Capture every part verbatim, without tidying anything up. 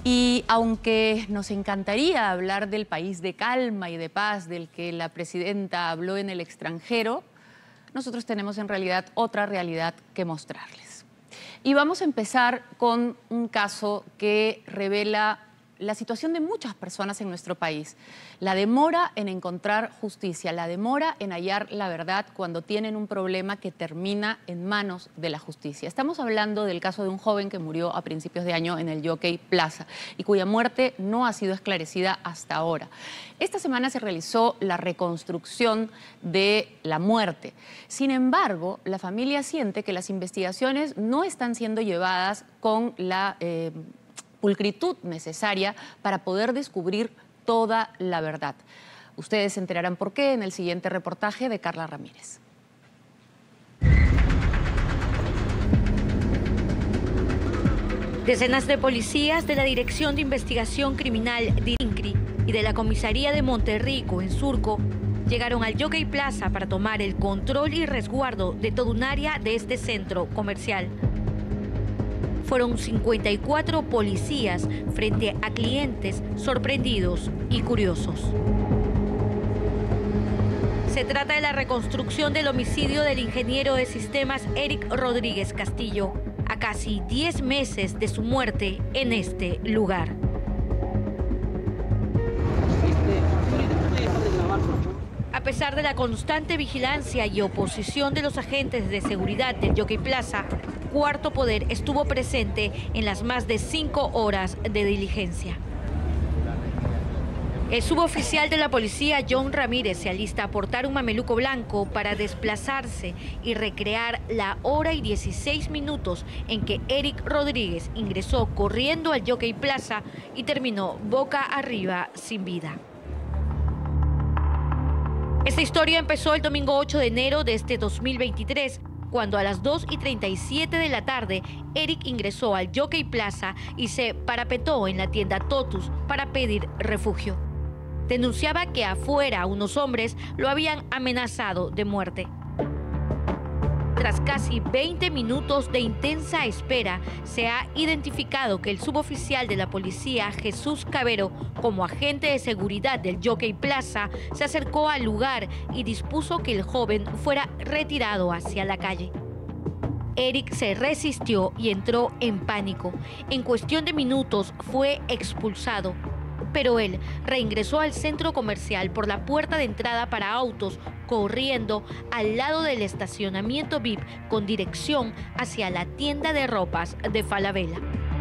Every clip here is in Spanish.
Y aunque nos encantaría hablar del país de calma y de paz del que la presidenta habló en el extranjero, nosotros tenemos en realidad otra realidad que mostrarles. Y vamos a empezar con un caso que revela la situación de muchas personas en nuestro país. La demora en encontrar justicia, la demora en hallar la verdad cuando tienen un problema que termina en manos de la justicia. Estamos hablando del caso de un joven que murió a principios de año en el Jockey Plaza y cuya muerte no ha sido esclarecida hasta ahora. Esta semana se realizó la reconstrucción de la muerte. Sin embargo, la familia siente que las investigaciones no están siendo llevadas con la eh, pulcritud necesaria para poder descubrir toda la verdad. Ustedes se enterarán por qué en el siguiente reportaje de Carla Ramírez. Decenas de policías de la Dirección de Investigación Criminal de INCRI y de la Comisaría de Monterrico, en Surco, llegaron al Jockey Plaza para tomar el control y resguardo de todo un área de este centro comercial. Fueron cincuenta y cuatro policías frente a clientes sorprendidos y curiosos. Se trata de la reconstrucción del homicidio del ingeniero de sistemas Eric Rodríguez Castillo, a casi diez meses de su muerte en este lugar. A pesar de la constante vigilancia y oposición de los agentes de seguridad del Jockey Plaza, Cuarto Poder estuvo presente en las más de cinco horas de diligencia. El suboficial de la policía, John Ramírez, se alista a portar un mameluco blanco para desplazarse y recrear la hora y dieciséis minutos en que Eric Rodríguez ingresó corriendo al Jockey Plaza y terminó boca arriba sin vida. Esta historia empezó el domingo ocho de enero de este dos mil veintitrés, cuando a las dos y treinta y siete de la tarde, Eric ingresó al Jockey Plaza y se parapetó en la tienda Totus para pedir refugio. Denunciaba que afuera unos hombres lo habían amenazado de muerte. Tras casi veinte minutos de intensa espera, se ha identificado que el suboficial de la policía, Jesús Cabero, como agente de seguridad del Jockey Plaza, se acercó al lugar y dispuso que el joven fuera retirado hacia la calle. Eric se resistió y entró en pánico. En cuestión de minutos fue expulsado, pero él reingresó al centro comercial por la puerta de entrada para autos, corriendo al lado del estacionamiento V I P con dirección hacia la tienda de ropas de Falabella.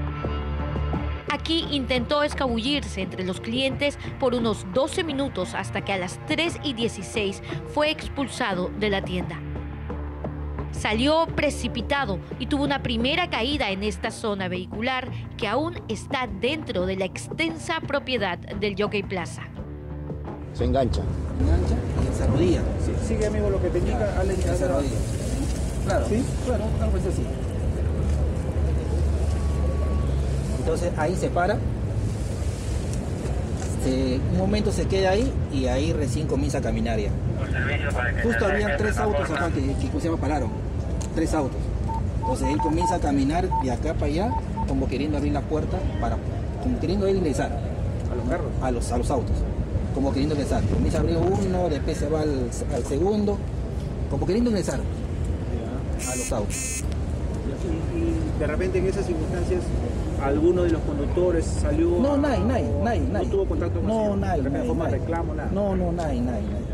Aquí intentó escabullirse entre los clientes por unos doce minutos hasta que a las tres y dieciséis fue expulsado de la tienda. Salió precipitado y tuvo una primera caída en esta zona vehicular que aún está dentro de la extensa propiedad del Jockey Plaza. Se engancha. Engancha y se arrodilla. Sí, sigue, amigo, lo que te indica. Ale, se arrodilla. Claro. ¿Sí? Claro, algo es así. Entonces ahí se para. Se, un momento se queda ahí y ahí recién comienza a caminar ya. Justo habían tres autos acá que, que se pararon. Tres autos. Entonces él comienza a caminar de acá para allá, como queriendo abrir la puerta, para, como queriendo él ingresar. ¿A los carros? A los, a los autos. Como queriendo ingresar. Comienza a abrir uno, después se va al, al segundo, como queriendo ingresar a los autos. Y, y de repente en esas circunstancias, ¿alguno de los conductores salió? No, a... nadie, nadie, nadie, nadie. ¿No tuvo contacto con No, nadie, de nadie, forma nadie. reclamo, nada? No, no, nadie, nadie, nadie.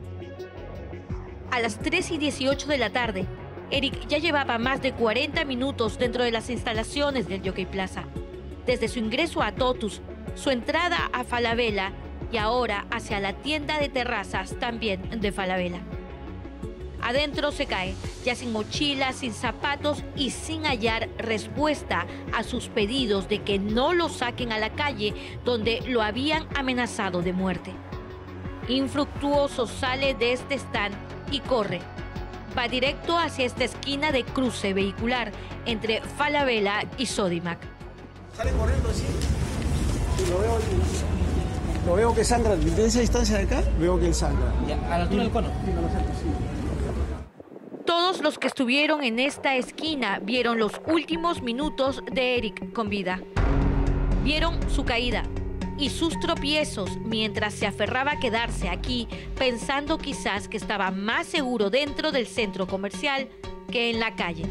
A las tres y dieciocho de la tarde, Eric ya llevaba más de cuarenta minutos dentro de las instalaciones del Jockey Plaza. Desde su ingreso a Totus, su entrada a Falabella y ahora hacia la tienda de terrazas también de Falabella. Adentro se cae, ya sin mochila, sin zapatos y sin hallar respuesta a sus pedidos de que no lo saquen a la calle donde lo habían amenazado de muerte. Infructuoso sale de este stand y corre. Va directo hacia esta esquina de cruce vehicular entre Falabella y Sodimac. Sale corriendo así y lo veo, lo veo que sangra. Desde esa distancia de acá, veo que él sangra. Ya, a la altura del cono. Todos los que estuvieron en esta esquina vieron los últimos minutos de Eric con vida. Vieron su caída y sus tropiezos mientras se aferraba a quedarse aquí, pensando quizás que estaba más seguro dentro del centro comercial que en la calle.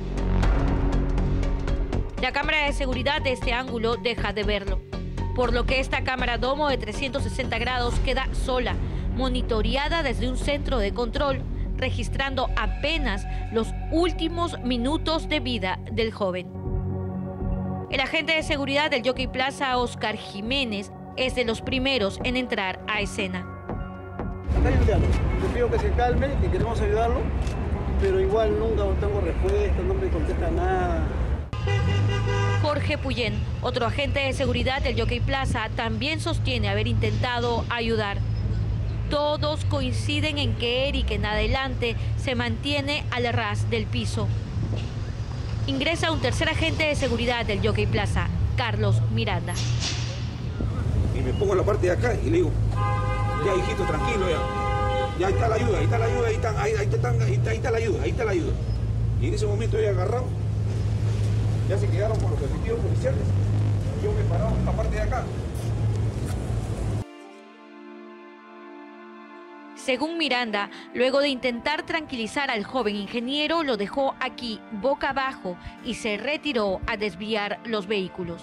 La cámara de seguridad de este ángulo deja de verlo, por lo que esta cámara domo de trescientos sesenta grados queda sola, monitoreada desde un centro de control, registrando apenas los últimos minutos de vida del joven. El agente de seguridad del Jockey Plaza, Oscar Jiménez, es de los primeros en entrar a escena. Le pido que se calme, que queremos ayudarlo, pero igual nunca tengo respuesta, no me contesta nada. Jorge Puyén, otro agente de seguridad del Jockey Plaza, también sostiene haber intentado ayudar. Todos coinciden en que Eric en adelante se mantiene al ras del piso. Ingresa un tercer agente de seguridad del Jockey Plaza, Carlos Miranda. Y me pongo en la parte de acá y le digo, ya hijito, tranquilo, ya. Ya ahí está la ayuda, ahí está la ayuda, ahí está, ahí, ahí, está, ahí, está, ahí está la ayuda, ahí está la ayuda. Y en ese momento yo he agarrado, ya se quedaron con los efectivos policiales. Yo me he parado en la parte de acá. Según Miranda, luego de intentar tranquilizar al joven ingeniero, lo dejó aquí boca abajo y se retiró a desviar los vehículos.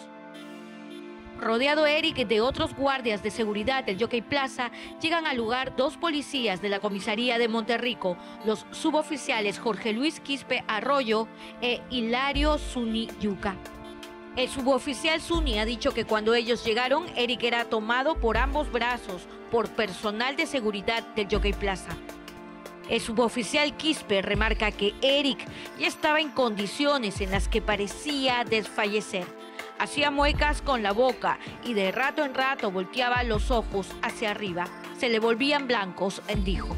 Rodeado Eric de otros guardias de seguridad del Jockey Plaza, llegan al lugar dos policías de la comisaría de Monterrico, los suboficiales Jorge Luis Quispe Arroyo e Hilario Zuni Yuca. El suboficial Zuni ha dicho que cuando ellos llegaron, Eric era tomado por ambos brazos por personal de seguridad del Jockey Plaza. El suboficial Quispe remarca que Eric ya estaba en condiciones en las que parecía desfallecer. Hacía muecas con la boca y de rato en rato volteaba los ojos hacia arriba. Se le volvían blancos, dijo.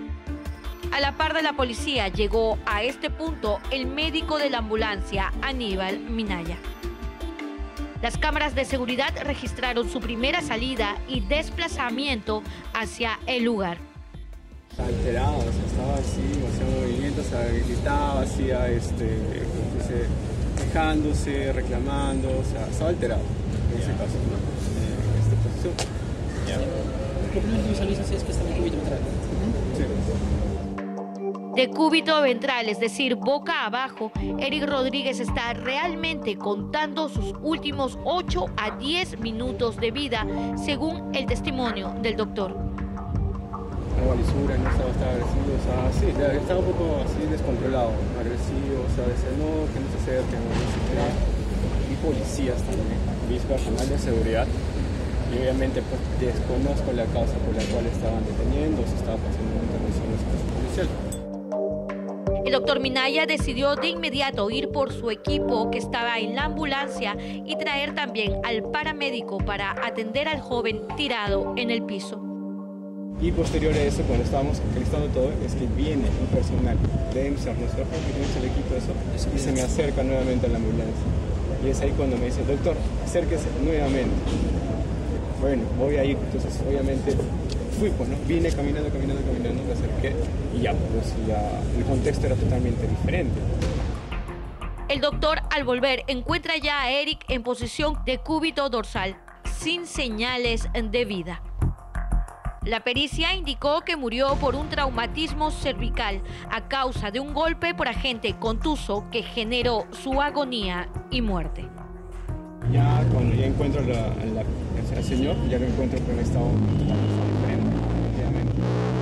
A la par de la policía llegó a este punto el médico de la ambulancia, Aníbal Minaya. Las cámaras de seguridad registraron su primera salida y desplazamiento hacia el lugar. Estaba alterado, o sea, estaba así, hacía movimientos, o sea, gritaba, hacía, este, dice, quejándose, reclamando, o sea, estaba alterado en ese caso, ¿no? En esta posición. Lo primero que visualizas es que está en el cúbito ventral. Sí. De cúbito ventral, es decir, boca abajo, Eric Rodríguez está realmente contando sus últimos ocho a diez minutos de vida, según el testimonio del doctor. Algo lisura, no estaba, estaba agresivo, o sea, sí, estaba un poco así descontrolado, agresivo, o sea, decía no, que no se acerquen, no se quedan. Y policías también, vi personal de seguridad, y obviamente pues desconozco la causa por la cual estaban deteniendo, o se estaba pasando una intervención policial. El doctor Minaya decidió de inmediato ir por su equipo que estaba en la ambulancia y traer también al paramédico para atender al joven tirado en el piso. Y posterior a eso, cuando estábamos listando todo, es que viene un personal de EMSAR, nuestro que tiene el equipo de eso, y se me acerca nuevamente a la ambulancia. Y es ahí cuando me dice, doctor, acérquese nuevamente. Bueno, voy a ir, entonces obviamente fui, pues, ¿no? Vine caminando, caminando, caminando, me acerqué y ya, pues ya el contexto era totalmente diferente. El doctor, al volver, encuentra ya a Eric en posición de cúbito dorsal, sin señales de vida. La pericia indicó que murió por un traumatismo cervical a causa de un golpe por agente contuso que generó su agonía y muerte. Ya cuando ya encuentro la, la, al señor, ya lo encuentro en un estado diferente, obviamente.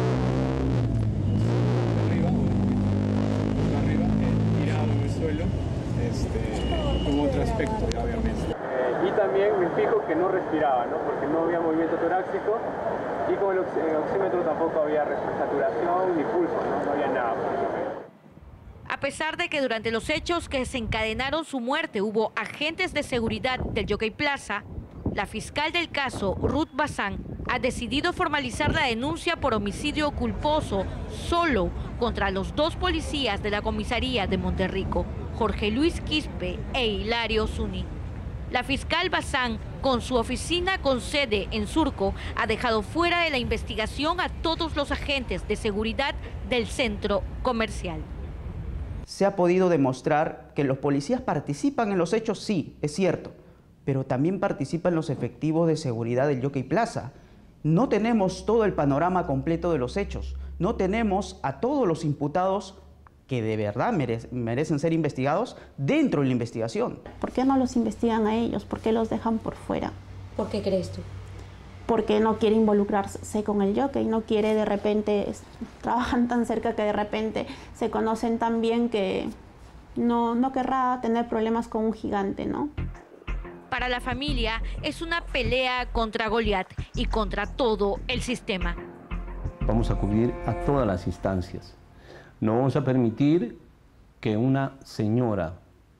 Arriba, arriba, eh, tirado en el suelo, este, con otro aspecto, obviamente. Eh, y también me fijo que no respiraba, ¿no? Porque no había movimiento torácico y con el, oxí el oxímetro tampoco había saturación ni pulso, ¿no? No había nada. A pesar de que durante los hechos que desencadenaron su muerte hubo agentes de seguridad del Jockey Plaza, la fiscal del caso, Ruth Bazán, ha decidido formalizar la denuncia por homicidio culposo solo contra los dos policías de la comisaría de Monterrico, Jorge Luis Quispe e Hilario Zuni. La fiscal Bazán, con su oficina con sede en Surco, ha dejado fuera de la investigación a todos los agentes de seguridad del centro comercial. Se ha podido demostrar que los policías participan en los hechos, sí, es cierto, pero también participan los efectivos de seguridad del Jockey Plaza. No tenemos todo el panorama completo de los hechos, no tenemos a todos los imputados que de verdad merecen ser investigados dentro de la investigación. ¿Por qué no los investigan a ellos? ¿Por qué los dejan por fuera? ¿Por qué crees tú? Porque no quiere involucrarse con el jockey, no quiere de repente, trabajan tan cerca que de repente se conocen tan bien que no, no querrá tener problemas con un gigante, ¿no? Para la familia es una pelea contra Goliat y contra todo el sistema. Vamos a cubrir a todas las instancias. No vamos a permitir que una señora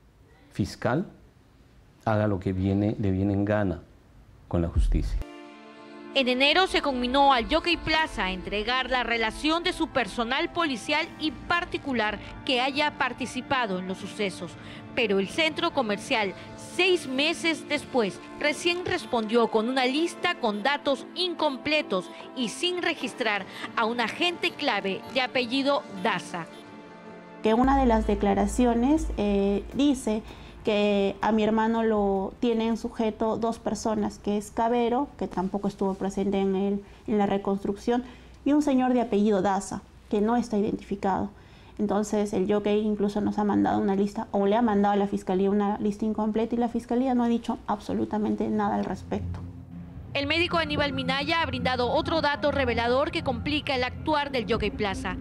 fiscal haga lo que viene, le viene en gana con la justicia. En enero se conminó al Jockey Plaza a entregar la relación de su personal policial y particular que haya participado en los sucesos. Pero el centro comercial, seis meses después, recién respondió con una lista con datos incompletos y sin registrar a un agente clave de apellido Daza. Que una de las declaraciones eh, dice que a mi hermano lo tienen sujeto dos personas, que es Cabero, que tampoco estuvo presente en, el, en la reconstrucción, y un señor de apellido Daza, que no está identificado. Entonces el jockey incluso nos ha mandado una lista, o le ha mandado a la fiscalía una lista incompleta, y la fiscalía no ha dicho absolutamente nada al respecto. El médico Aníbal Minaya ha brindado otro dato revelador que complica el actuar del Jockey Plaza.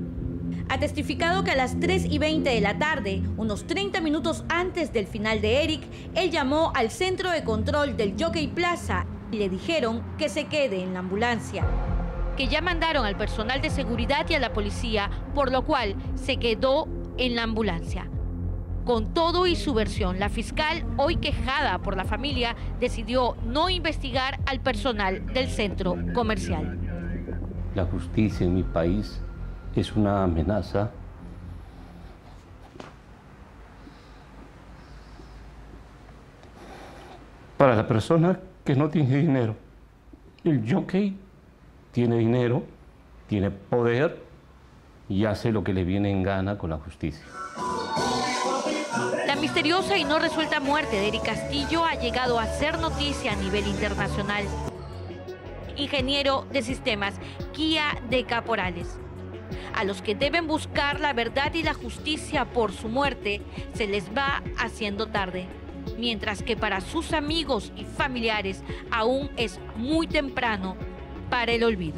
Ha testificado que a las tres y veinte de la tarde, unos treinta minutos antes del final de Eric, él llamó al centro de control del Jockey Plaza y le dijeron que se quede en la ambulancia. Que ya mandaron al personal de seguridad y a la policía, por lo cual se quedó en la ambulancia. Con todo y su versión, la fiscal, hoy quejada por la familia, decidió no investigar al personal del centro comercial. La justicia en mi país es una amenaza para la persona que no tiene dinero. El jockey tiene dinero, tiene poder y hace lo que le viene en gana con la justicia. La misteriosa y no resuelta muerte de Eric Castillo ha llegado a ser noticia a nivel internacional. Ingeniero de sistemas, Kia de Caporales. A los que deben buscar la verdad y la justicia por su muerte, se les va haciendo tarde. Mientras que para sus amigos y familiares aún es muy temprano para el olvido.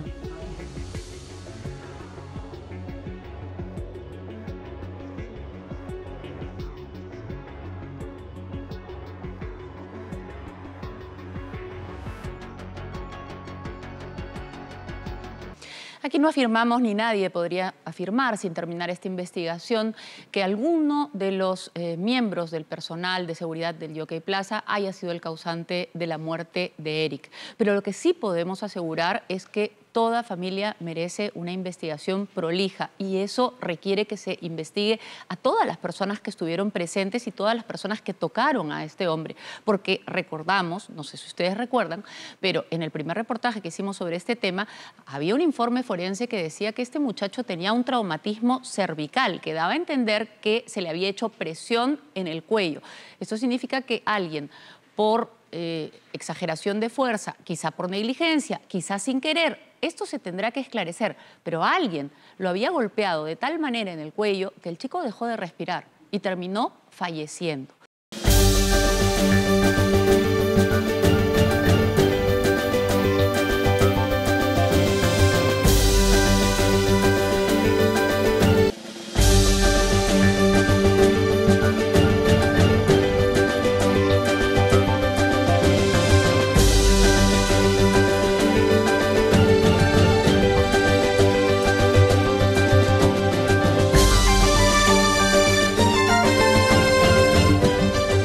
Aquí no afirmamos, ni nadie podría afirmar sin terminar esta investigación, que alguno de los eh, miembros del personal de seguridad del Jockey Plaza haya sido el causante de la muerte de Eric. Pero lo que sí podemos asegurar es que toda familia merece una investigación prolija y eso requiere que se investigue a todas las personas que estuvieron presentes y todas las personas que tocaron a este hombre. Porque recordamos, no sé si ustedes recuerdan, pero en el primer reportaje que hicimos sobre este tema, había un informe forense que decía que este muchacho tenía un traumatismo cervical, que daba a entender que se le había hecho presión en el cuello. Esto significa que alguien, por eh, exageración de fuerza, quizá por negligencia, quizá sin querer, esto se tendrá que esclarecer, pero alguien lo había golpeado de tal manera en el cuello que el chico dejó de respirar y terminó falleciendo.